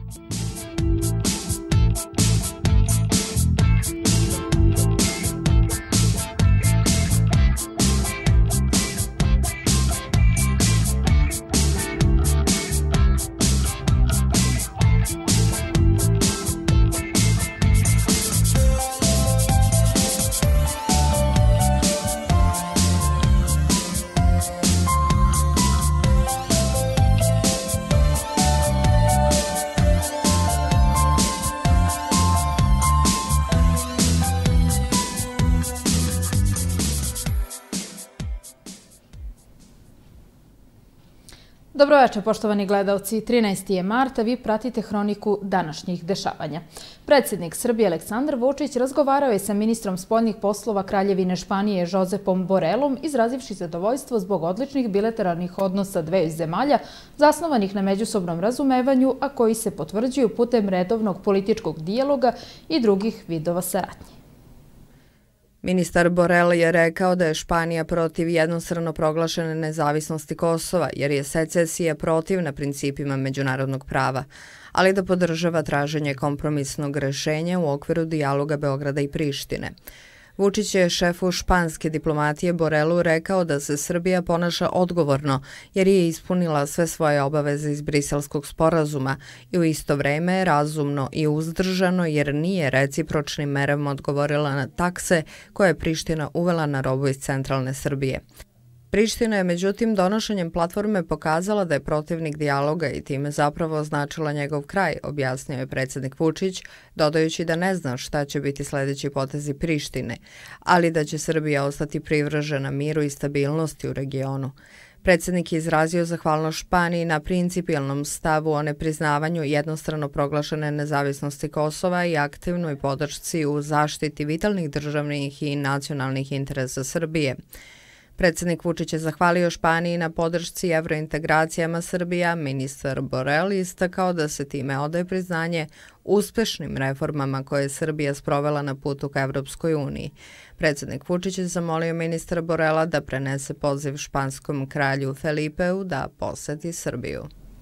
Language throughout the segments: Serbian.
Dobroveče, poštovani gledalci. 13. je mart, a vi pratite hroniku današnjih dešavanja. Predsjednik Srbije Aleksandar Vučić razgovarao je sa ministrom spoljnih poslova Kraljevine Španije Josepom Borelom, izrazivši zadovoljstvo zbog odličnih bilateralnih odnosa dveju zemalja, zasnovanih na međusobnom razumevanju, a koji se potvrđuju putem redovnog političkog dijaloga i drugih vidova saradnje. Ministar Borel je rekao da je Španija protiv jednostrano proglašene nezavisnosti Kosova, jer je secesija protivna principima međunarodnog prava, ali da podržava traženje kompromisnog rešenja u okviru dijaloga Beograda i Prištine. Vučić je šefu španske diplomatije Borelu rekao da se Srbija ponaša odgovorno jer je ispunila sve svoje obaveze iz Briselskog sporazuma i u isto vreme razumno i uzdržano jer nije recipročnim merama odgovorila na takse koje je Priština uvela na robu iz centralne Srbije. Priština je međutim donošenjem platforme pokazala da je protivnik dijaloga i time zapravo označila njegov kraj, objasnio je predsjednik Vučić, dodajući da ne zna šta će biti sljedeći potezi Prištine, ali da će Srbija ostati privržena miru i stabilnosti u regionu. Predsjednik je izrazio zahvalnost Španiji na principijelnom stavu o nepriznavanju jednostrano proglašene nezavisnosti Kosova i aktivnoj podršci u zaštiti vitalnih državnih i nacionalnih interesa Srbije. Predsjednik Vučić je zahvalio Španiji na podršci evrointegracijama Srbija. Ministar Borel istakao da se time odaje priznanje uspešnim reformama koje je Srbija sprovela na putu ka Evropskoj uniji. Predsjednik Vučić je zamolio ministra Borela da prenese poziv španskom kralju Felipeu da poseti Srbiju.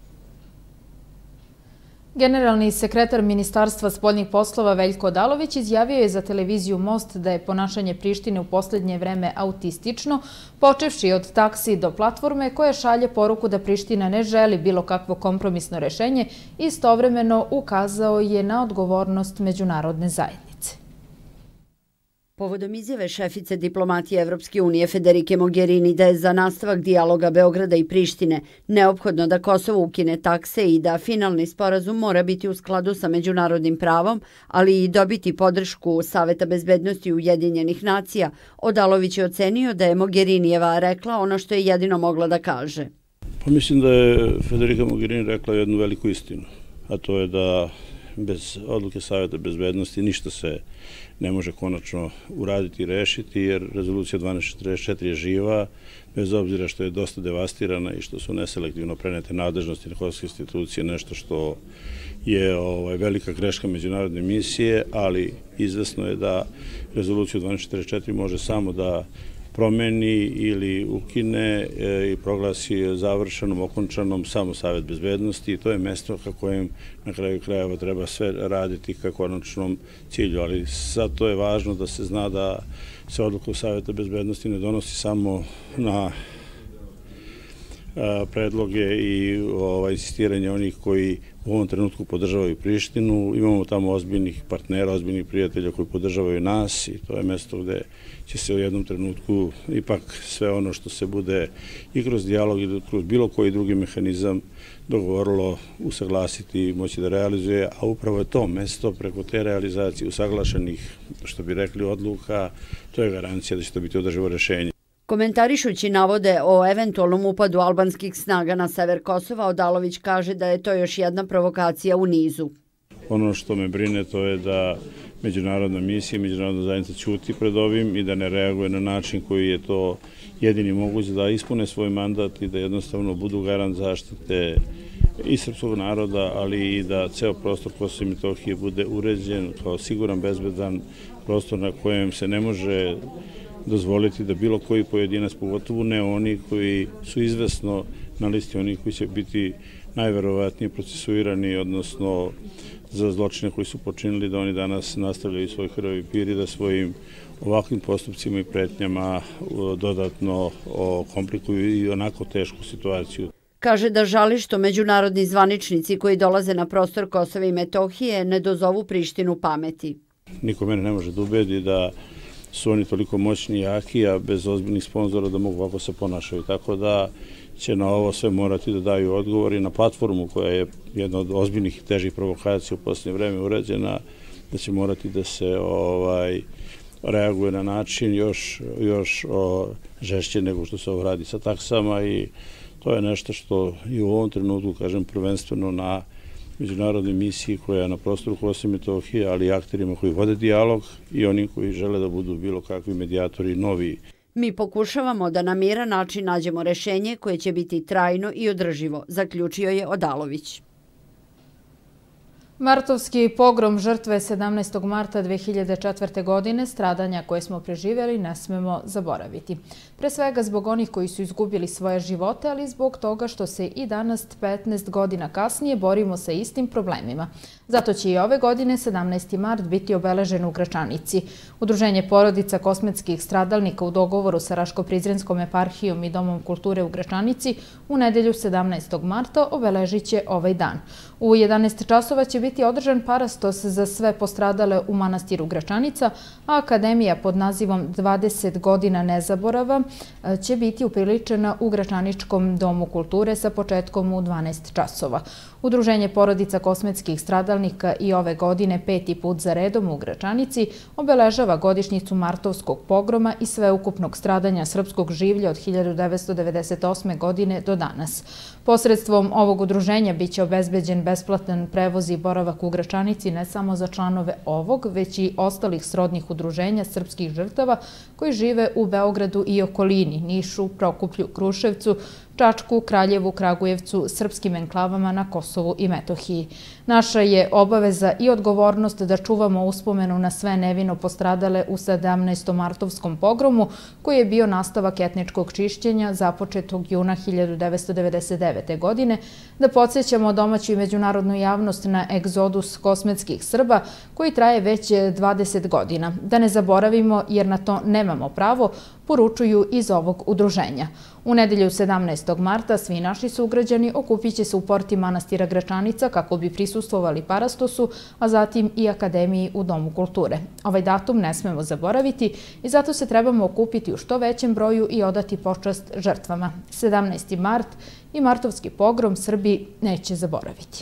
Generalni sekretar Ministarstva spoljnih poslova Veljko Odalović izjavio je za televiziju Most da je ponašanje Prištine u posljednje vreme autistično, počevši od taksi do platforme koja šalje poruku da Priština ne želi bilo kakvo kompromisno rešenje i istovremeno ukazao je na odgovornost međunarodne zajednice. Povodom izjave šefice diplomatije Evropske unije Federike Mogherini da je za nastavak dijaloga Beograda i Prištine neophodno da Kosovo ukine takse i da finalni sporazum mora biti u skladu sa međunarodnim pravom, ali i dobiti podršku Saveta bezbednosti Ujedinjenih nacija, Odalović je ocenio da je Mogherinijeva rekla ono što je jedino mogla da kaže. Mislim da je Federika Mogherini rekla jednu veliku istinu, a to je da bez odluke Saveta bezbednosti ništa se ne može konačno uraditi i rešiti, jer rezolucija 1244 je živa, bez obzira što je dosta devastirana i što su neselektivno prenete nadležnosti na kosovske institucije, nešto što je velika greška međunarodne misije, ali izvesno je da rezoluciju 1244 može samo da promeni ili ukine i proglasi završenom, okončanom samo Savet bezbednosti i to je mesto ka kojem na kraju krajeva treba sve raditi ka konačnom cilju, ali sad to je važno da se zna da se odluka Saveta bezbednosti ne donosi samo na predloge i insistiranje onih koji u ovom trenutku podržavaju Prištinu. Imamo tamo ozbiljnih partnera, ozbiljnih prijatelja koji podržavaju nas i to je mesto gde će se u jednom trenutku ipak sve ono što se bude i kroz dijalog i kroz bilo koji drugi mehanizam dogovorilo usaglasiti i moći da realizuje, a upravo je to mesto preko te realizacije usaglašenih, što bi rekli, odluka, to je garancija da će to biti održivo rešenje. Komentarišući navode o eventualnom upadu albanskih snaga na sever Kosova, Odalović kaže da je to još jedna provokacija u nizu. Ono što me brine to je da međunarodna misija, međunarodna zajednica ćuti pred ovim i da ne reaguje na način koji je to jedini moguć da ispune svoj mandat i da jednostavno budu garant zaštite i srpskog naroda, ali i da ceo prostor Kosova i Metohije bude uređen kao siguran, bezbedan prostor na kojem se ne može dozvoliti da bilo koji pojedinac, pogotovo ne oni koji su izvesno na listi onih koji će biti najverovatnije procesuirani, odnosno za zločine koji su počinili, da oni danas nastavljaju svoj krvavi pir i da svojim ovakvim postupcima i pretnjama dodatno komplikuju i onako tešku situaciju. Kaže da žali što međunarodni zvaničnici koji dolaze na prostor Kosova i Metohije ne dozovu Prištinu pameti. Niko mene ne može da ubedi da su oni toliko moćni i jaki, a bez ozbiljnih sponzora da mogu ovako se ponašaju. Tako da će na ovo sve morati da daju odgovor i na platformu koja je jedna od ozbiljnih i težih provokacija u posljednje vreme urađena, da će morati da se reaguje na način još žešće nego što se ovo radi sa taksama i to je nešto što i u ovom trenutku, kažem, prvenstveno na međunarodnoj misiji koja je na prostoru Kosova i Metohije, ali i akterima koji vode dijalog i oni koji žele da budu bilo kakvi medijatori novi. Mi pokušavamo da na miran način nađemo rešenje koje će biti trajno i održivo, zaključio je Odalović. Martovski pogrom žrtve 17. marta 2004. godine, stradanja koje smo preživjeli, ne smemo zaboraviti. Pre svega zbog onih koji su izgubili svoje živote, ali zbog toga što se i danas, 15 godina kasnije, borimo sa istim problemima. Zato će i ove godine 17. mart biti obeležen u Gračanici. Udruženje porodica kosmetskih stradalnika u dogovoru sa Raško-Prizrenskom eparhijom i Domom kulture u Gračanici u nedelju 17. marta obeležit će ovaj dan. U 11 časova će biti održan parastos za sve postradale u manastiru Gračanica, a akademija pod nazivom 20 godina nezaborava će biti upriličena u Gračaničkom domu kulture sa početkom u 12 časova. Udruženje porodica kosmetskih stradalnika i ove godine 5. put za redom u Gračanici obeležava godišnjicu martovskog pogroma i sveukupnog stradanja srpskog življa od 1998. godine do danas. Posredstvom ovog udruženja biće obezbeđen besplatan prevoz i boravak u Gračanici ne samo za članove ovog, već i ostalih srodnih udruženja srpskih žrtava koji žive u Beogradu i okolini, Nišu, Prokuplju, Kruševcu, Čačku, Kraljevu, Kragujevcu, srpskim enklavama na Kosovu i Metohiji. Naša je obaveza i odgovornost da čuvamo uspomenu na sve nevino postradale u 17. martovskom pogromu, koji je bio nastavak etničkog čišćenja započetog juna 1999. godine, da podsjećamo domaću i međunarodnu javnost na egzodus kosmetskih Srba, koji traje već 20 godina. Da ne zaboravimo, jer na to nemamo pravo, poručuju iz ovog udruženja. U nedelju 17. marta svi naši sugrađani okupit će se u porti manastira Gračanica kako bi prisustvovali parastosu, a zatim i akademiji u Domu kulture. Ovaj datum ne smemo zaboraviti i zato se trebamo okupiti u što većem broju i odati počast žrtvama. 17. mart i martovski pogrom Srbi neće zaboraviti.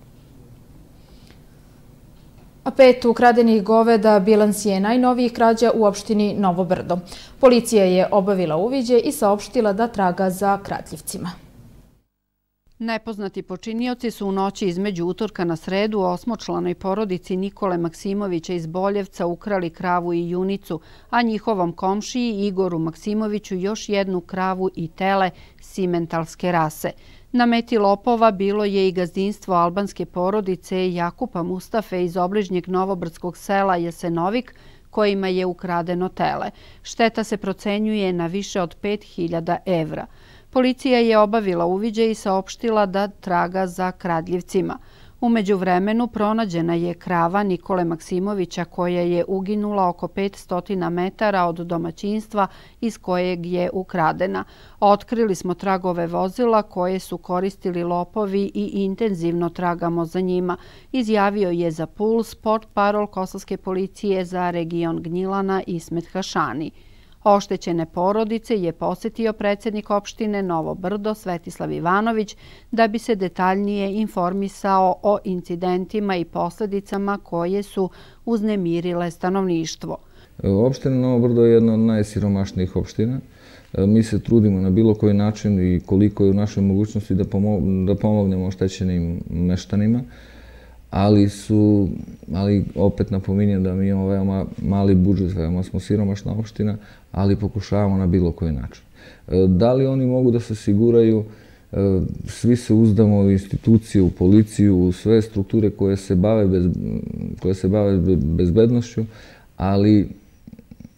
A 5 ukradenih goveda bilans je najnovijih krađa u opštini Novo Brdo. Policija je obavila uviđaj i saopštila da traga za kradljivcima. Nepoznati počinioci su u noći između utorka na sredu u 8-članoj porodici Nikole Maksimovića iz Boljevca ukrali kravu i junicu, a njihovom komšiji Igoru Maksimoviću još jednu kravu i tele simentalske rase. Na meti lopova bilo je i gazdinstvo albanske porodice Jakupa Mustafe iz obližnjeg novobrdskog sela Jasenovik, kojima je ukradeno tele. Šteta se procenjuje na više od 5.000 evra. Policija je obavila uviđaj i saopštila da traga za kradljivcima. U međuvremenu pronađena je krava Nikole Maksimovića koja je uginula oko 500 metara od domaćinstva iz kojeg je ukradena. Otkrili smo tragove vozila koje su koristili lopovi i intenzivno tragamo za njima, izjavio je za Puls portparol kosovske policije za region Gnjilana Ismet Hašani. Oštećene porodice je posjetio predsjednik opštine Novo Brdo Svetislav Ivanović da bi se detaljnije informisao o incidentima i posljedicama koje su uznemirile stanovništvo. Opština Novo Brdo je jedna od najsiromašnijih opština. Mi se trudimo na bilo koji način i koliko je u našoj mogućnosti da pomognemo oštećenim meštanima, ali opet napominjem da mi imamo veoma mali budžet, veoma smo siromašna opština, ali pokušavamo na bilo koji način. Da li oni mogu da se osiguraju? Svi se uzdamo u institucije, u policiju, u sve strukture koje se bave bezbednošću, ali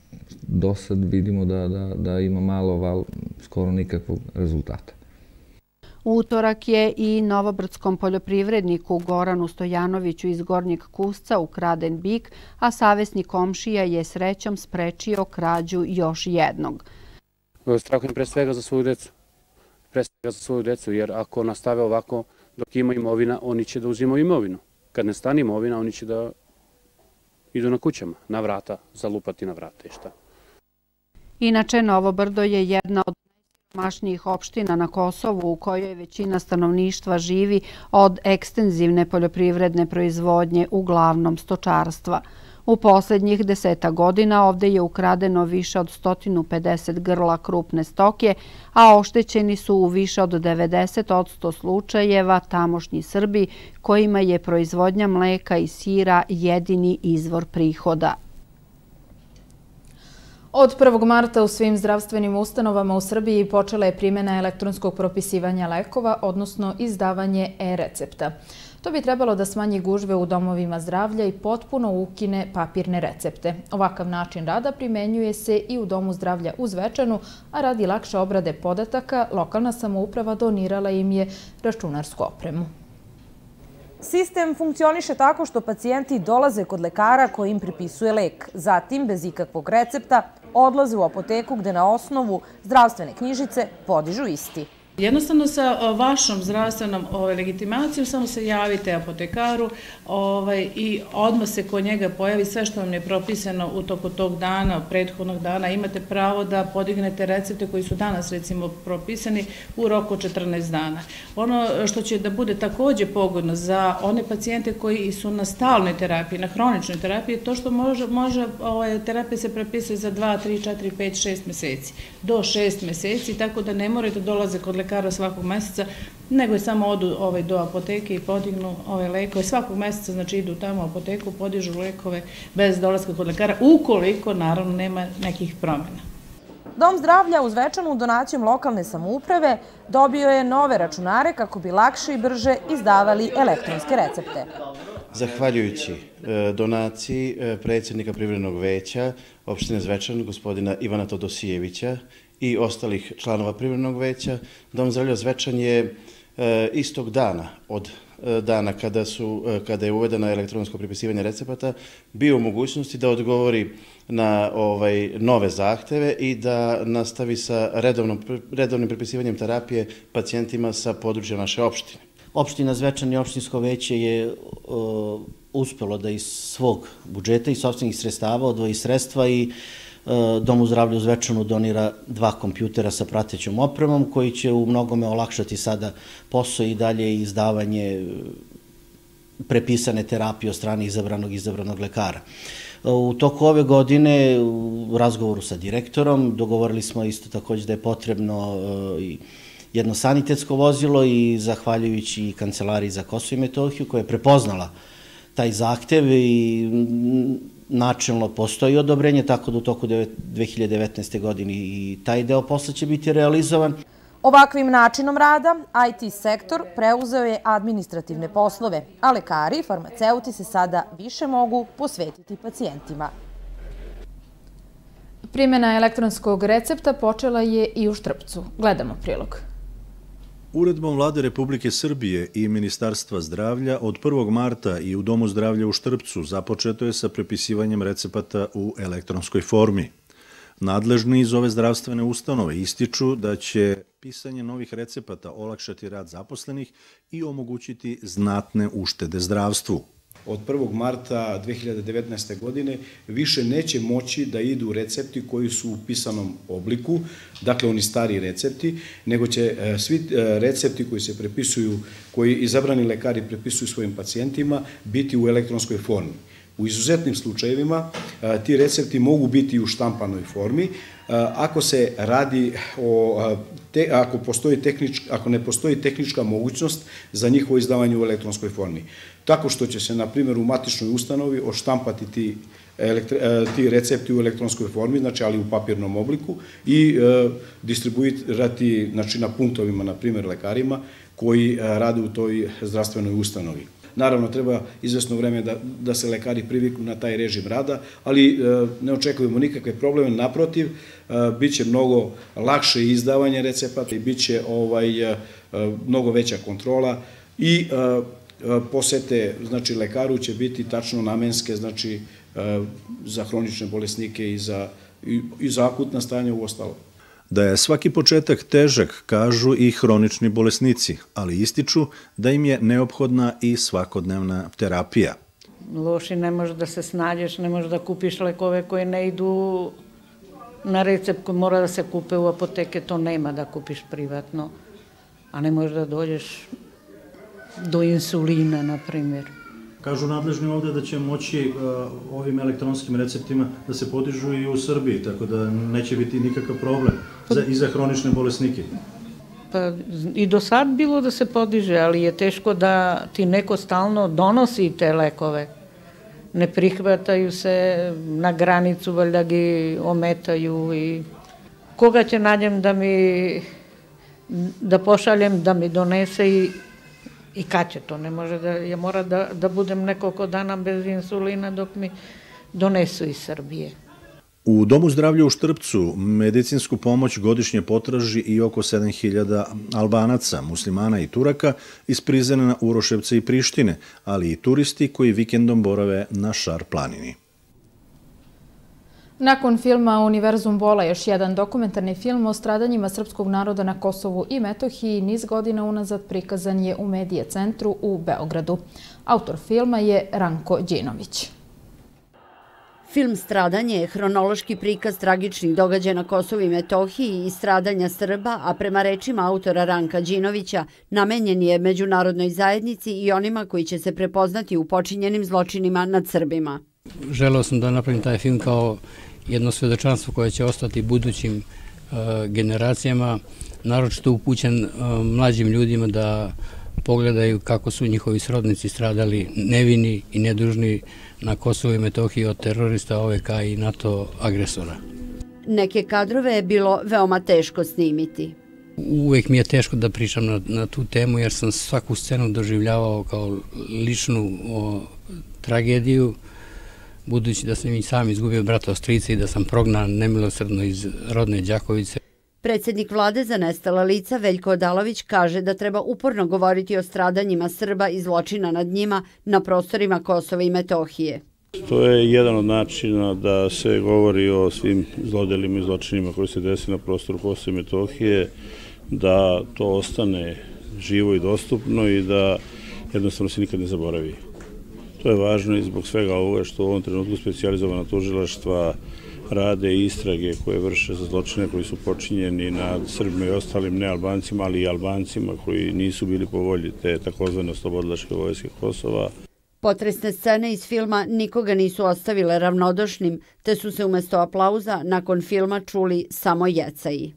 do sad vidimo da ima malo, skoro nikakvog rezultata. Utorak je i novobrdskom poljoprivredniku Goranu Stojanoviću iz Gornjeg Kusca ukraden bik, a savesni komšija je srećom sprečio krađu još jednog. Strahujem pre svega za svoju decu, jer ako nastave ovako, dok ima imovina, oni će da uzimaju imovinu. Kad ne stane imovina, oni će da idu na kućama, na vrata, zalupati na vrata i šta. Inače, Novo Brdo je jedna od najsiromašnijih opština na Kosovu u kojoj većina stanovništva živi od ekstenzivne poljoprivredne proizvodnje, uglavnom stočarstva. U poslednjih 10 godina ovde je ukradeno više od 150 grla krupne stoke, a oštećeni su u više od 90% slučajeva tamošnji Srbi kojima je proizvodnja mleka i sira jedini izvor prihoda. Od 1. marta u svim zdravstvenim ustanovama u Srbiji počela je primjena elektronskog propisivanja lekova, odnosno izdavanje e-recepta. To bi trebalo da smanji gužve u domovima zdravlja i potpuno ukine papirne recepte. Ovakav način rada primenjuje se i u Domu zdravlja u Zvečanu, a radi lakše obrade podataka, lokalna samouprava donirala im je računarsku opremu. Sistem funkcioniše tako što pacijenti dolaze kod lekara koji im pripisuje lek. Zatim, bez ikakvog recepta, odlaze u apoteku gde na osnovu zdravstvene knjižice podižu isti. Jednostavno sa vašom zdravstvenom legitimacijom samo se javite apotekaru i odmah se kod njega pojavi sve što vam je propisano u toku tog dana, prethodnog dana. Imate pravo da podignete recepte koji su danas recimo propisani u roku od 14 dana. Ono što će da bude takođe pogodno za one pacijente koji su na stalnoj terapiji, na hroničnoj terapiji, to što može terapija se prepisuje za 2, 3, 4, 5, 6 meseci, do 6 meseci, tako da ne morate dolaze kod lekara svakog meseca, nego je samo odu do apoteke i podignu ove lekove. Svakog meseca znači idu tamo u apoteku, podižu lekove bez dolaska kod lekara, ukoliko naravno nema nekih promjena. Dom zdravlja u Zvečanu donacijom lokalne samouprave dobio je nove računare kako bi lakše i brže izdavali elektronske recepte. Zahvaljujući donaciji predsjednika Privrednog veća opštine Zvečan, gospodina Ivana Todosijevića, i ostalih članova Privrednog veća, Dom zdravlja Zvečan je istog dana, od dana kada je uvedeno elektronsko pripisivanje recepata, bio u mogućnosti da odgovori na nove zahteve i da nastavi sa redovnim pripisivanjem terapije pacijentima sa područja naše opštine. Opština Zvečan i opštinsko veće je uspelo da iz svog budžeta i sopstvenih sredstava odvoji sredstva i Domu zdravlja u Zvečanu donira 2 kompjutera sa pratećom opremom koji će u mnogome olakšati sada posao i dalje izdavanje prepisane terapije od strane izabranog lekara. U toku ove godine u razgovoru sa direktorom dogovorili smo isto takođe da je potrebno jedno sanitetsko vozilo i zahvaljujući Kancelariji za Kosovo i Metohiju koja je prepoznala taj zahtev i načelno postoji odobrenje, tako da u toku 2019. godine i taj deo posla će biti realizovan. Ovakvim načinom rada IT sektor preuzeo je administrativne poslove, a lekari i farmaceuti se sada više mogu posvetiti pacijentima. Primjena elektronskog recepta počela je i u Štrpcu. Gledamo prilog. Uredbom Vlade Republike Srbije i Ministarstva zdravlja od 1. marta i u Domu zdravlja u Štrpcu započeto je sa prepisivanjem recepata u elektronskoj formi. Nadležni iz ove zdravstvene ustanove ističu da će pisanje novih recepata olakšati rad zaposlenih i omogućiti znatne uštede zdravstvu. Od 1. marta 2019. godine više neće moći da idu recepti koji su u pisanom obliku, dakle oni stari recepti, nego će svi recepti koji se prepisuju, koji izabrani lekari prepisuju svojim pacijentima, biti u elektronskoj formi. U izuzetnim slučajevima ti recepti mogu biti u štampanoj formi, ako se radi ako ne postoji tehnička mogućnost za njihovo izdavanje u elektronskoj formi. Tako što će se, na primjer, u matičnoj ustanovi odštampati ti recepti u elektronskoj formi, znači ali u papirnom obliku i distribuirati na punktovima, na primjer lekarima, koji rade u toj zdravstvenoj ustanovi. Naravno, treba izvesno vreme da se lekari priviknu na taj režim rada, ali ne očekujemo nikakve probleme, naprotiv, bit će mnogo lakše izdavanje recepata i bit će mnogo veća kontrola i posete, znači, lekaru će biti tačno namenske, znači, za hronične bolesnike i za akutna stanja u ostalo. Da je svaki početak težak, kažu i hronični bolesnici, ali ističu da im je neophodna i svakodnevna terapija. Loši, ne možeš da se snađeš, ne možeš da kupiš lekove koje ne idu na recept, koji mora da se kupe u apoteke, to nema da kupiš privatno, a ne možeš da dođeš do insulina, na primjer. Kažu nadležni ovde da će moći ovim elektronskim receptima da se podižu i u Srbiji, tako da neće biti nikakav problem i za hronične bolesnike. Pa i do sad bilo da se podiže, ali je teško da ti neko stalno donosi te lekove. Ne prihvataju se na granicu, valjda gi ometaju i koga će nađem da pošaljem da mi donese i kad će to, ne može da, ja mora da budem nekoliko dana bez insulina dok mi donesu iz Srbije. U Domu zdravlja u Štrpcu medicinsku pomoć godišnje potraži i oko 7000 Albanaca, muslimana i Turaka iz Prizrena, Uroševca i Prištine, ali i turisti koji vikendom borave na Šar planini. Nakon filma Univerzum bola, još jedan dokumentarni film o stradanjima srpskog naroda na Kosovu i Metohiji niz godina unazad prikazan je u Medije centru u Beogradu. Autor filma je Ranko Đinović. Film Stradanje je hronološki prikaz tragičnih događaja na Kosovu i Metohiji i stradanja Srba, a prema rečima autora Ranka Đinovića namenjen je međunarodnoj zajednici i onima koji će se prepoznati u počinjenim zločinima nad Srbima. Želeo sam da napravim taj film kao jedno svedočanstvo koje će ostati budućim generacijama, naročito upućen mlađim ljudima da pogledaju kako su njihovi srodnici stradali nevini i nedužni na Kosovu i Metohiji od terorista OVK i NATO agresora. Neke kadrove je bilo veoma teško snimiti. Uvijek mi je teško da pričam na tu temu jer sam svaku scenu doživljavao kao ličnu tragediju, budući da sam i sam izgubio brata od strica i da sam prognan nemilosrdno iz rodne Đakovice. Predsjednik vlade za nestala lica Veljko Odalović kaže da treba uporno govoriti o stradanjima Srba i zločina nad njima na prostorima Kosova i Metohije. To je jedan od načina da se govori o svim zlodelima i zločinima koji se desili na prostoru Kosova i Metohije, da to ostane živo i dostupno i da jednostavno se nikad ne zaboravi. To je važno i zbog svega ovoga što u ovom trenutku specijalizovana tužilaštva rade istrage koje vrše za zločine koji su počinjeni nad Srbima i ostalim nealbancima, ali i Albancima koji nisu bili po volji te takozvane oslobodilačke vojske Kosova. Potresne scene iz filma nikoga nisu ostavile ravnodušnim, te su se umjesto aplauza nakon filma čuli samo jecaji.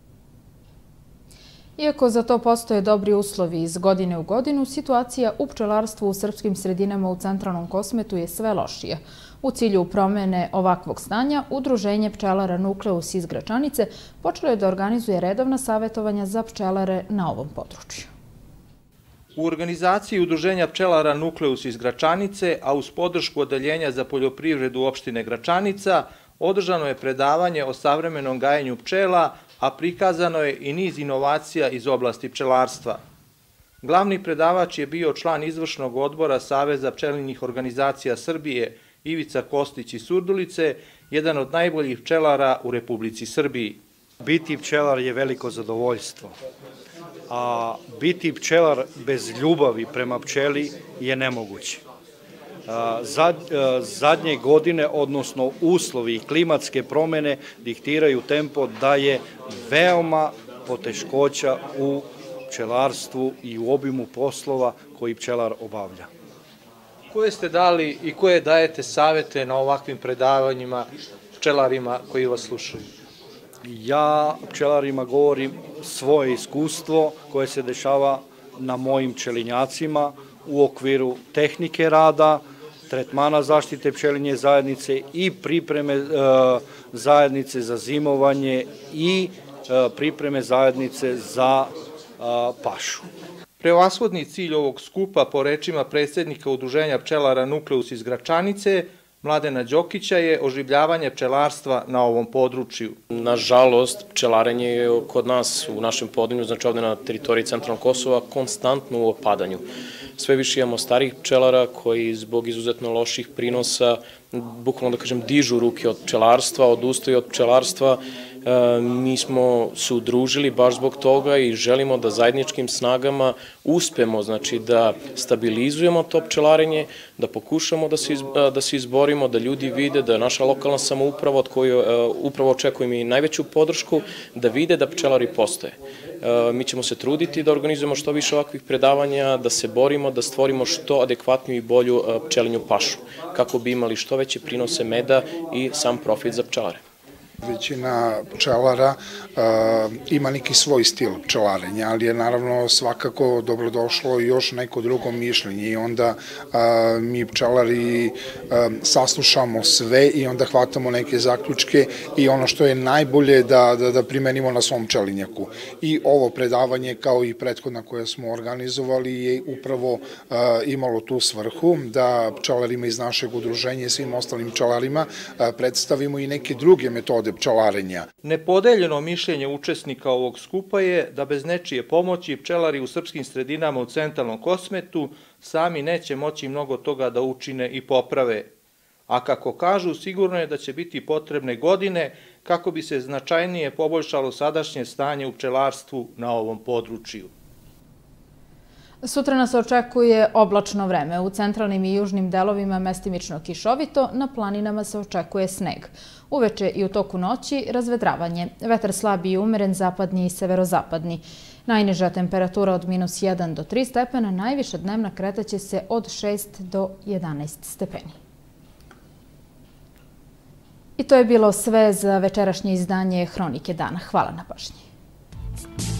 Iako za to postoje dobri uslovi iz godine u godinu, situacija u pčelarstvu u srpskim sredinama u centralnom Kosmetu je sve lošija. U cilju promjene ovakvog stanja, Udruženje pčelara Nukleus iz Gračanice počelo je da organizuje redovna savjetovanja za pčelare na ovom području. U organizaciji Udruženja pčelara Nukleus iz Gračanice, a uz podršku Odeljenja za poljoprivredu opštine Gračanica, održano je predavanje o savremenom gajenju pčela, a prikazano je i niz inovacija iz oblasti pčelarstva. Glavni predavač je bio član izvršnog odbora Saveza pčelinjih organizacija Srbije, Ivica Kostić iz Surdulice, jedan od najboljih pčelara u Republici Srbiji. Biti pčelar je veliko zadovoljstvo, a biti pčelar bez ljubavi prema pčeli je nemoguće. Zadnje godine, odnosno uslovi i klimatske promjene diktiraju tempo da je veoma poteškoća u pčelarstvu i u obimu poslova koji pčelar obavlja. Koje ste dali i koje dajete savjete na ovakvim predavanjima pčelarima koji vas slušaju? Ja pčelarima govorim svoje iskustvo koje se dešava na mojim pčelinjacima u okviru tehnike rada, tretmana zaštite pčelinje zajednice i pripreme zajednice za zimovanje i pripreme zajednice za pašu. Prevashodni cilj ovog skupa, po rečima predsjednika Udruženja pčelara Nukleus iz Gračanice, Mladena Đokića, je oživljavanje pčelarstva na ovom području. Nažalost, pčelarenje je kod nas u našem podneblju, znači ovde na teritoriji centralnog Kosova, konstantno u opadanju. Sve više imamo starih pčelara koji zbog izuzetno loših prinosa, bukvalno da kažem, dižu ruke od pčelarstva, odustaju od pčelarstva. Mi smo se udružili baš zbog toga i želimo da zajedničkim snagama uspemo, znači da stabilizujemo to pčelarenje, da pokušamo da se izborimo, da ljudi vide da naša lokalna samouprava, od koje upravo očekujem i najveću podršku, da vide da pčelari postoje. Mi ćemo se truditi da organizujemo što više ovakvih predavanja, da se borimo, da stvorimo što adekvatniju i bolju pčelinju pašu, kako bi imali što veće prinose meda i sam profit za pčelare. Većina pčelara ima neki svoj stil pčelarenja, ali je naravno svakako dobrodošlo još neko drugo mišljenje i onda mi pčelari saslušamo sve i onda hvatamo neke zaključke i ono što je najbolje da primenimo na svom pčelinjaku. I ovo predavanje, kao i prethodna koje smo organizovali, je upravo imalo tu svrhu da pčelarima iz našeg udruženja i svim ostalim pčelarima predstavimo i neke druge metode pčelarenja. Nepodeljeno mišljenje učesnika ovog skupa je da bez nečije pomoći pčelari u srpskim sredinama u centralnom Kosmetu sami neće moći mnogo toga da učine i poprave. A kako kažu, sigurno je da će biti potrebne godine kako bi se značajnije poboljšalo sadašnje stanje u pčelarstvu na ovom području. Sutra nas očekuje oblačno vreme. U centralnim i južnim delovima mestimično kišovito, na planinama se očekuje sneg. Uveče i u toku noći razvedravanje. Vetar slabi i umeren, zapadni i severozapadni. Najniža temperatura od -1 do 3 stepena, najviša dnevna kretaće se od 6 do 11 stepeni. I to je bilo sve za večerašnje izdanje Hronike dana. Hvala na pažnji.